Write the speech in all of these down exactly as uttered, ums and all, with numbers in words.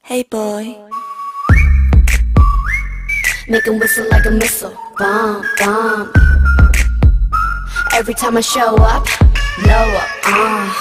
Hey boy. Make him whistle like a missile, bomb, bomb. Every time I show up, blow up, uh.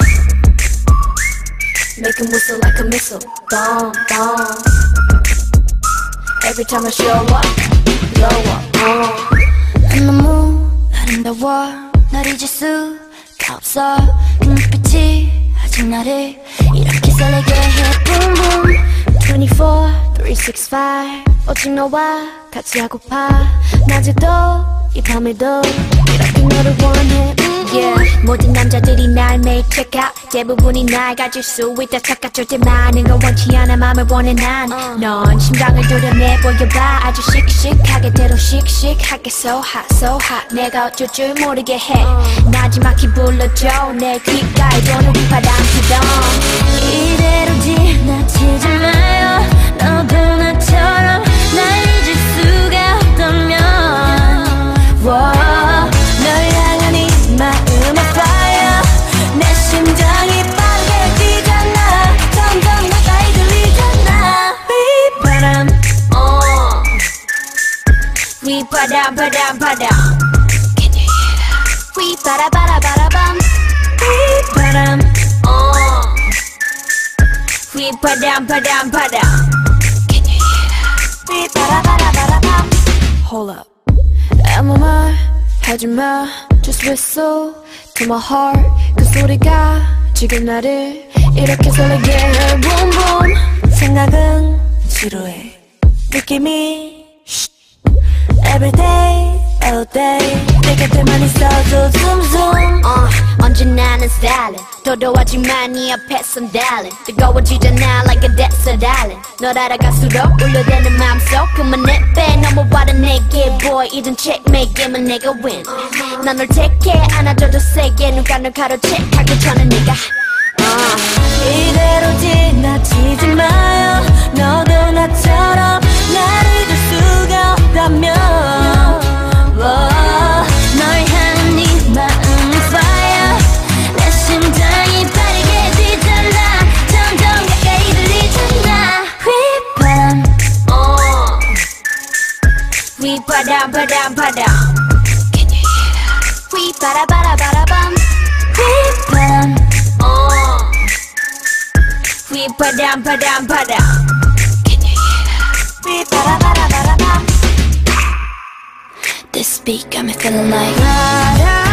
Make him whistle like a missile, bomb, bomb. Every time I show up, blow up, uh. 너무 아름다워 널 잊을 수가 없어 그 눈빛이 아직 나를 이렇게 설레게 해 Boom boom twenty-four, three sixty-five 오직 너와 같이 하고파 낮에도 이 밤에도 이렇게 너를 원해 Yeah. 모든 남자들이 날 매일 check out 대부분이 날 가질 수 있다 착각 절대 많은 건 원치 않아 맘을 원해 난 넌 심장을 도려내 보여봐 아주 씩씩하게 대로 씩씩하게 So hot so hot 내가 어쩔 줄 모르게 해 나지막히 불러줘 내 귓가에 도는 휘파람 피던 이대로 지나치지 마요 너도 나처럼 날 잊을 수가 없다면 Whoa. 널 향한 이 마음의 fire 내 심장이 빠르게 뛰잖아 점점 가까이 들리잖아 휘바람 어 휘바람 바람 바람 Can you hear that? 휘바라바라바라밤 휘바람 어 휘바람 바람 바람 Can you hear that? 휘바라바라바라밤 Hold up 아무 말 하지마 Just whistle to my heart 그 소리가 지금 나를 이렇게 설레게 해 Boom boom 생각은 지루해 느낌이 Every day, all day 내 곁에만 있어도 zoom zoom uh, 언제나 난 stylin' 도도하지만 네 앞에선 darling 뜨거워지잖아 like a desert island 널 알아갈수록 울려대는 맘속 그만해 빼 넘어와라 내게 boy 이젠 checkmate 게임은 내가 win 난 널 take care 안아줘도 세게 누가 널 가로채 가기 전에 네가 uh. 이대로 지나치지 마요 너도 나처럼 날 잊을 수가 없다면 Whoa. 널 향한 이 마음은 fire 내 심장이 빠르게 뛰잖아 점점 가까이 들리잖아 휘바람 어 휘바람 바람 바람 Can you hear that? 휘바라바라바라밤 휘바람 어 휘바람 바람 바람 Can you hear that? 휘바라바라바라밤 This beat got me feeling like 바람